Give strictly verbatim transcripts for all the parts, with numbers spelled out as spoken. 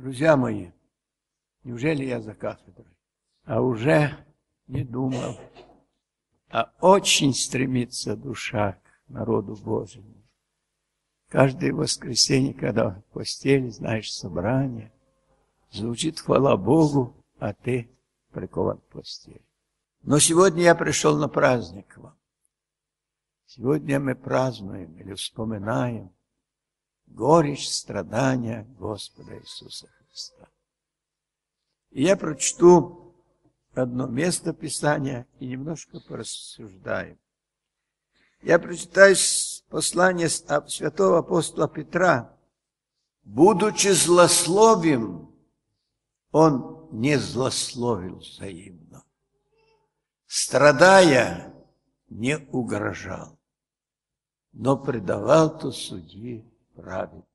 Друзья мои, неужели я за кафедрой? А уже не думал, а очень стремится душа к народу Божьему. Каждое воскресенье, когда в постели, знаешь, собрание, звучит хвала Богу, а ты прикован к постели. Но сегодня я пришел на праздник к вам. Сегодня мы празднуем или вспоминаем горечь страдания Господа Иисуса Христа. И я прочту одно место Писания и немножко порассуждаем. Я прочитаю послание святого апостола Петра. Будучи злословим, он не злословил взаимно. Страдая, не угрожал, но предавал то судьи праведному.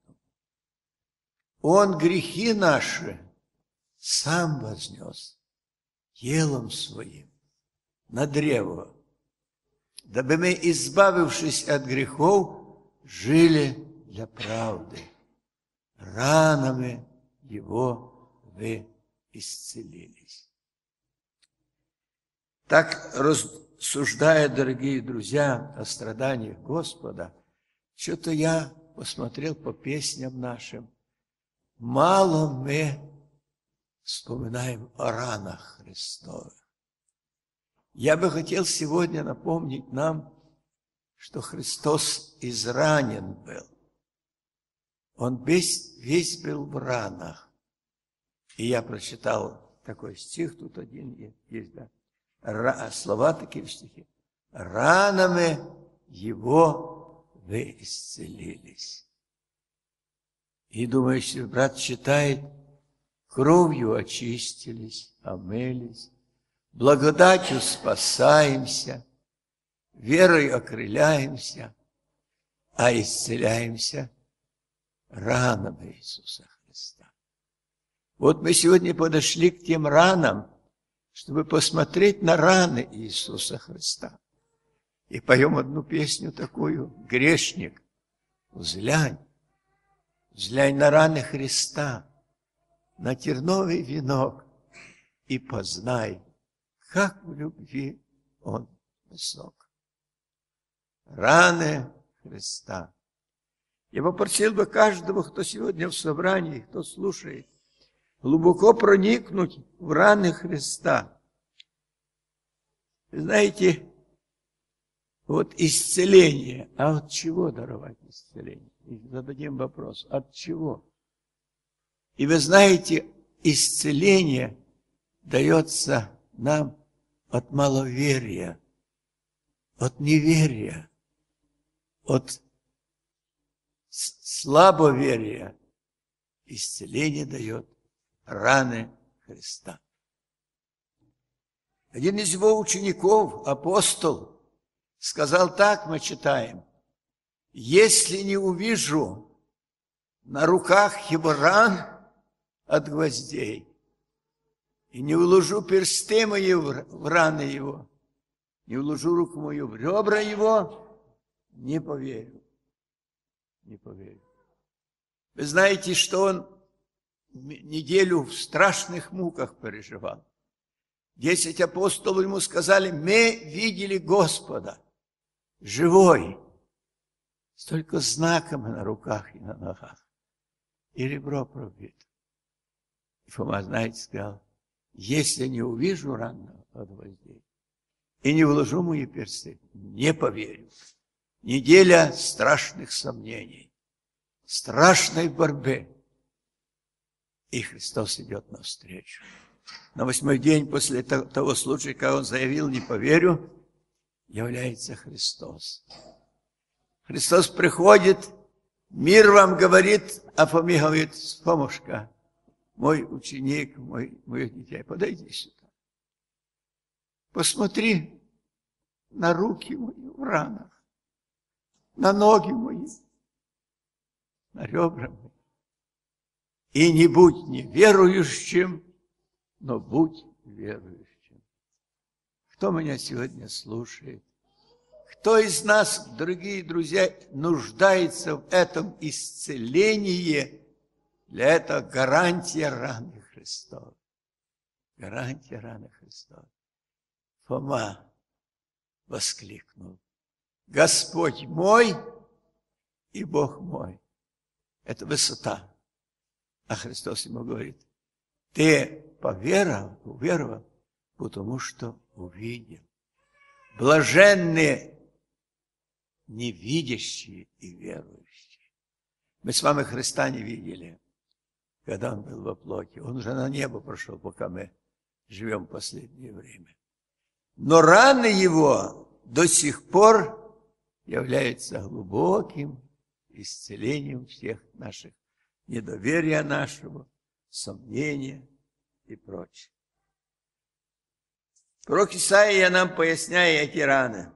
Он грехи наши сам вознес телом своим на древо, дабы мы, избавившись от грехов, жили для правды. Ранами его вы исцелились. Так рассуждая, дорогие друзья, о страданиях Господа, что-то я посмотрел по песням нашим. Мало мы вспоминаем о ранах Христовых. Я бы хотел сегодня напомнить нам, что Христос изранен был. Он весь, весь был в ранах. И я прочитал такой стих, тут один есть, да? Ра, слова такие в стихе. Ранами его вы исцелились. И думаешь, брат читает, кровью очистились, омылись, благодатью спасаемся, верой окрыляемся, а исцеляемся ранами Иисуса Христа. Вот мы сегодня подошли к тем ранам, чтобы посмотреть на раны Иисуса Христа. И поем одну песню такую, грешник, взглянь, взглянь на раны Христа, на терновый венок, и познай, как в любви Он высок. Раны Христа. Я попросил бы каждого, кто сегодня в собрании, кто слушает, глубоко проникнуть в раны Христа. Вы знаете, вот исцеление. А от чего даровать исцеление? И зададим вопрос. От чего? И вы знаете, исцеление дается нам от маловерия, от неверия, от слабоверия. Исцеление дает раны Христа. Один из его учеников, апостол, сказал так, мы читаем: если не увижу на руках его ран от гвоздей, и не вложу персты мои в раны его, не вложу руку мою в ребра его, не поверю. Не поверю. Вы знаете, что он неделю в страшных муках переживал. Десять апостолов ему сказали: мы видели Господа, живой. Столько знаков на руках и на ногах. И ребро пробито. И Фома, знаете, сказал: если не увижу ран от гвоздей и не вложу мои персты, не поверю. Неделя страшных сомнений, страшной борьбы. И Христос идет навстречу. На восьмой день после того случая, когда он заявил: не поверю, является Христос. Христос приходит, мир вам говорит, а Фоме говорит: Фомушка, мой ученик, мой, мой дитя, подойди сюда. Посмотри на руки мои в ранах, на ноги мои, на ребра мои. И не будь неверующим, но будь верующим. Кто меня сегодня слушает? Кто из нас, дорогие друзья, нуждается в этом исцелении Для этого гарантия раны Христовой. Гарантия раны Христовой. Фома воскликнул: Господь мой и Бог мой. Это высота. А Христос ему говорит: ты поверовал, уверовал, потому что увидел. Блаженны невидящие и верующие. Мы с вами Христа не видели, когда Он был во плоти. Он уже на небо прошел, пока мы живем в последнее время. Но раны Его до сих пор являются глубоким исцелением всех наших недоверия нашего, сомнения и прочее. Пророк Исаия нам поясняет эти раны.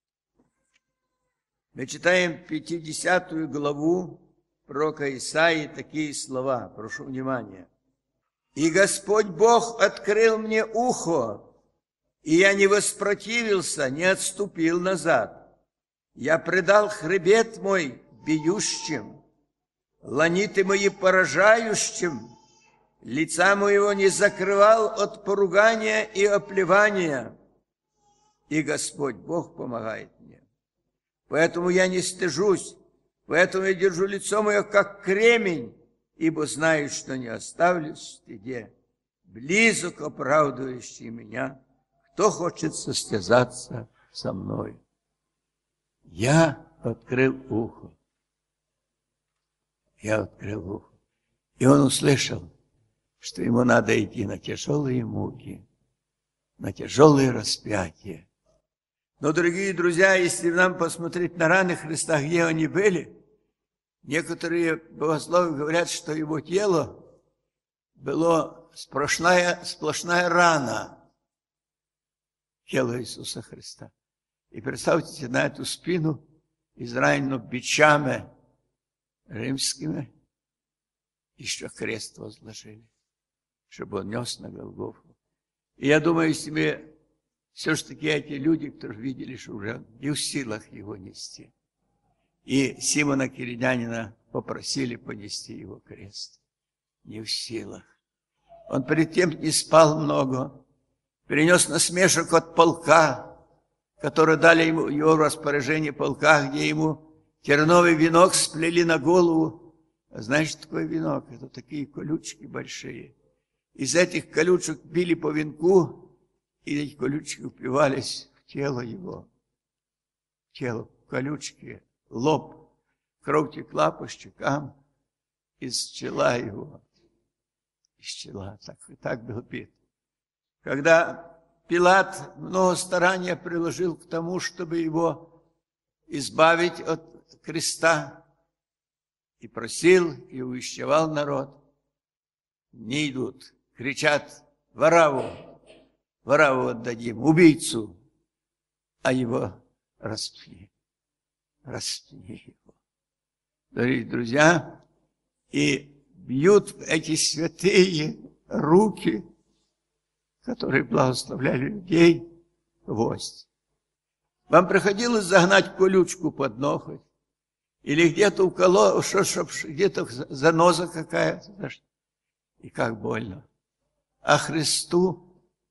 Мы читаем пятидесятую главу пророка Исаии такие слова. Прошу внимания. «И Господь Бог открыл мне ухо, и я не воспротивился, не отступил назад. Я предал хребет мой бьющим, ланиты мои поражающим, лица моего не закрывал от поругания и оплевания, и Господь Бог помогает мне. Поэтому я не стыжусь, поэтому я держу лицо мое, как кремень, ибо знаю, что не оставлю в стыде. Близок оправдывающий меня, кто хочет состязаться со мной. Я открыл ухо. Я открыл ухо. И он услышал, что ему надо идти на тяжелые муки, на тяжелые распятия. Но, дорогие друзья, если нам посмотреть на раны Христа, где они были, некоторые богословы говорят, что его тело было сплошная, сплошная рана, тело Иисуса Христа. И представьте на эту спину, израненную бичами римскими, еще крест возложили, чтобы он нес на Голгофу. И я думаю себе, все же таки эти люди, которые видели, что уже не в силах его нести. И Симона Киринянина попросили понести его крест. Не в силах. Он перед тем не спал много, перенес насмешек от полка, которые дали ему его распоряжение полка, где ему терновый венок сплели на голову. А знаешь, что такое венок? Это такие колючки большие. Из этих колючек били по венку, и эти колючки впивались в тело его. Тело, колючки, лоб. Кровь текла по щекам из чела его. Из чела. Так, так был бит. Когда Пилат много старания приложил к тому, чтобы его избавить от креста, и просил, и увещевал народ, не идут, кричат: Варавву, Варавву отдадим, убийцу, а его распни, распни его. Дорогие друзья, и бьют эти святые руки, которые благословляли людей, гвоздь. Вам приходилось загнать колючку под ноготь? Или где-то уколол, где-то заноза какая-то? И как больно. А Христу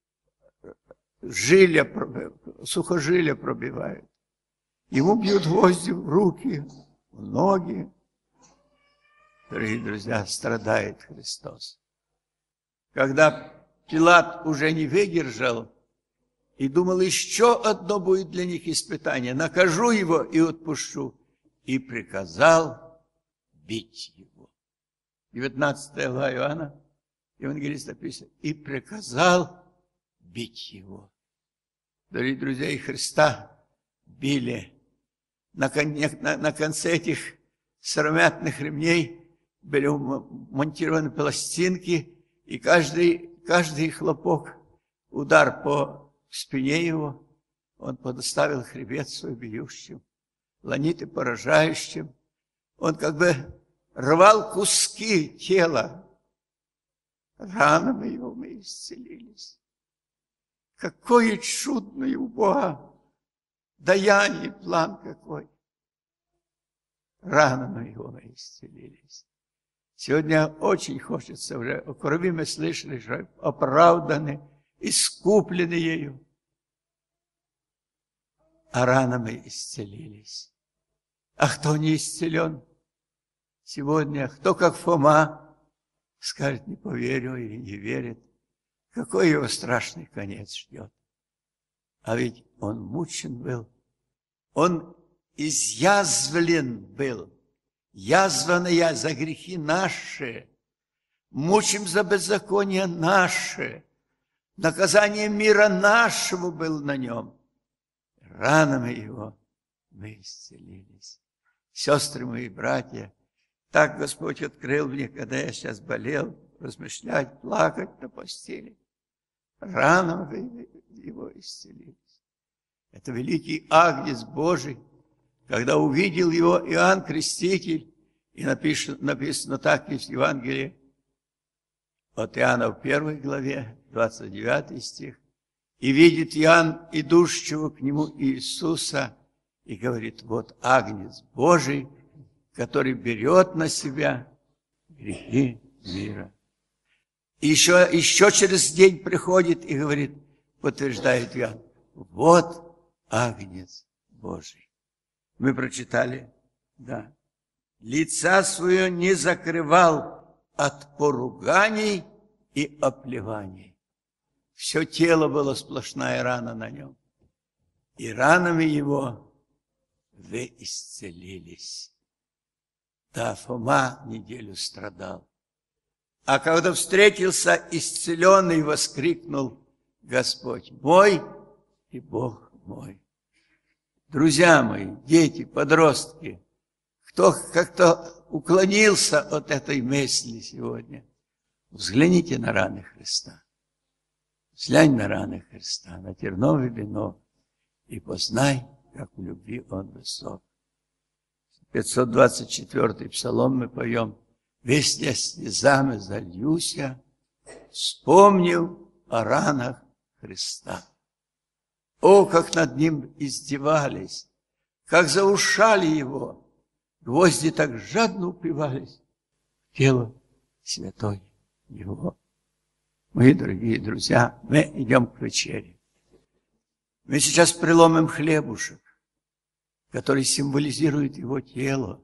жиля, сухожилия пробивают. Ему бьют гвозди в руки, в ноги. Дорогие друзья, страдает Христос. Когда Пилат уже не выдержал и думал, еще одно будет для них испытание, накажу его и отпущу, и приказал бить его. девятнадцатая глава Иоанна, евангелист написано, и приказал бить его. Дорогие друзья, и Христа били. На, на, на конце этих сыромятных ремней были монтированы пластинки, и каждый, каждый хлопок, удар по спине его, он подставил хребет свой бьющим, ланиты поражающим. Он как бы рвал куски тела. Ранами его мы исцелились. Какое чудное у Бога даяние, план какой. Ранами его мы исцелились. Сегодня очень хочется уже, о крови мы слышали, что оправданы, искуплены ею, а ранами исцелились. А кто не исцелен сегодня, кто как Фома, скажет, не поверю или не верит, какой его страшный конец ждет. А ведь он мучен был, он изъязвлен был, язванная за грехи наши, мучим за беззаконие наше, наказание мира нашего был на нем. Ранами его мы исцелились. Сестры мои, братья, так Господь открыл мне, когда я сейчас болел, размышлять, плакать на постели. Ранами его исцелились. Это великий Агнец Божий, когда увидел его Иоанн Креститель, и написано, написано так в Евангелии от Иоанна в первой главе, двадцать девятый стих, и видит Иоанн идущего к нему Иисуса, и говорит, вот Агнец Божий, который берет на себя грехи мира. И еще, еще через день приходит и говорит, подтверждает Иоанн, вот Агнец Божий. Мы прочитали, да. Лица свое не закрывал от поруганий и оплеваний. Все тело было сплошная рана на нем. И ранами его вы исцелились. Да, Фома неделю страдал. А когда встретился исцеленный, воскликнул Господь мой и Бог мой. Друзья мои, дети, подростки, кто как-то уклонился от этой мысли сегодня, взгляните на раны Христа. Взглянь на раны Христа, на терновое вино, и познай, как в любви Он высок. пятьсот двадцать четвёртый псалом мы поем. Весь я слезами зальюся, вспомнив о ранах Христа. О, как над Ним издевались, как заушали Его, гвозди так жадно упивались в тело святой Его. Мои дорогие друзья, мы идем к вечере. Мы сейчас преломим хлебушек, который символизирует Его тело.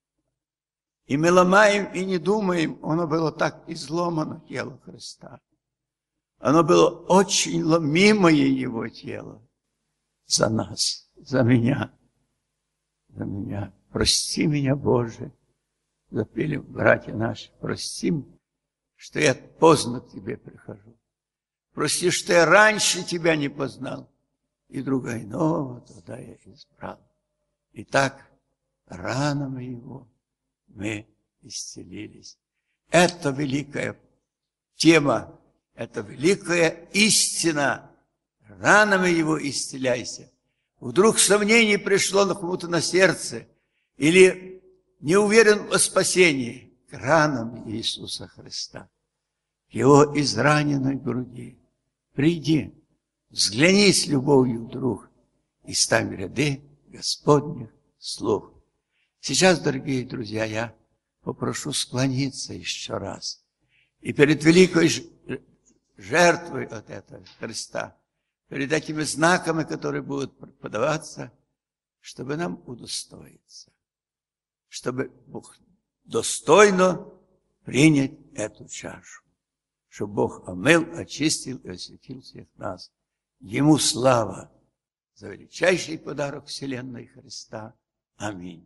И мы ломаем и не думаем, оно было так изломано, тело Христа. Оно было очень ломимое Его тело за нас, за меня, за меня. Прости меня, Боже, запели братья наши, прости, что я поздно к Тебе прихожу. Прости, что я раньше Тебя не познал, и друга иного тогда я избрал. Итак, ранами Его мы исцелились. Это великая тема, это великая истина. Ранами Его исцеляйся. Вдруг сомнение пришло на кому-то на сердце, или не уверен в спасении, к ранам Иисуса Христа, к Его израненной груди. Приди, взгляни с любовью, друг, и стань в ряды Господних слуг. Сейчас, дорогие друзья, я попрошу склониться еще раз. И перед великой жертвой от этого Христа, перед этими знаками, которые будут подаваться, чтобы нам удостоиться, чтобы Бог достойно принять эту чашу, чтобы Бог омыл, очистил и осветил всех нас. Ему слава за величайший подарок вселенной Христа. Аминь.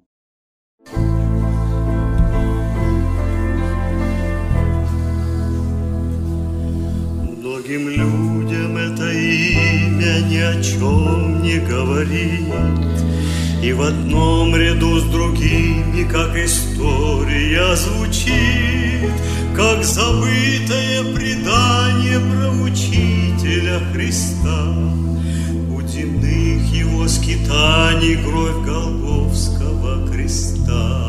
Многим людям это имя ни о чем не говорит, и в одном ряду с другими, как история звучит, как забытое предание про учителя Христа. У земных его скитаний кровь Голгофского креста.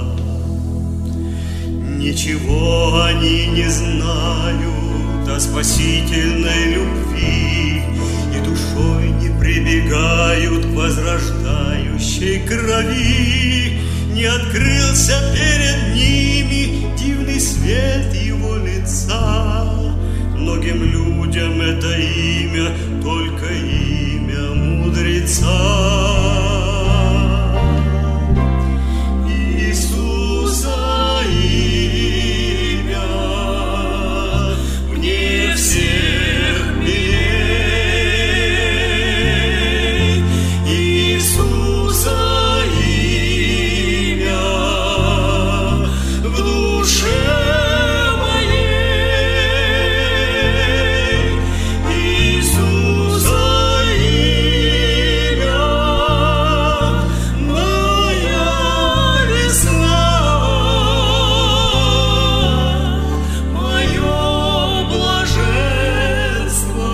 Ничего они не знают о спасительной любви, и душой не прибегают к возрождающей крови. не открылся перед ними дивный свет его лица. Многим людям это имя только имя мудреца. Иисуса имя вне всех мирей. Иисуса имя в душе моей. Иисуса имя моя весна, мое блаженство,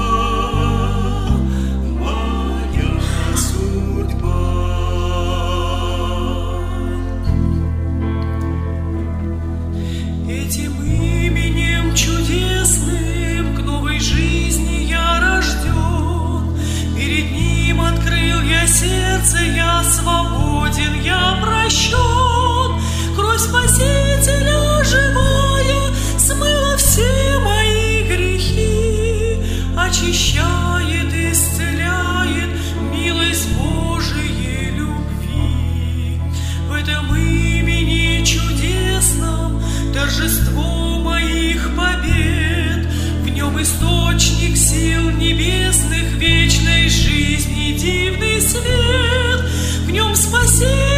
моя судьба. Этим именем чудесным к новой жизни я рожден. Перед ним открыл я сердце, я свободен, я прощен. Кровь Спасителя живая смыла все мои грехи, очищает, исцеляет милость Божией любви. В этом имени чудесном торжество моих побед, в нем источник сил небесных, вечной жизни дивный свет, в нем спасение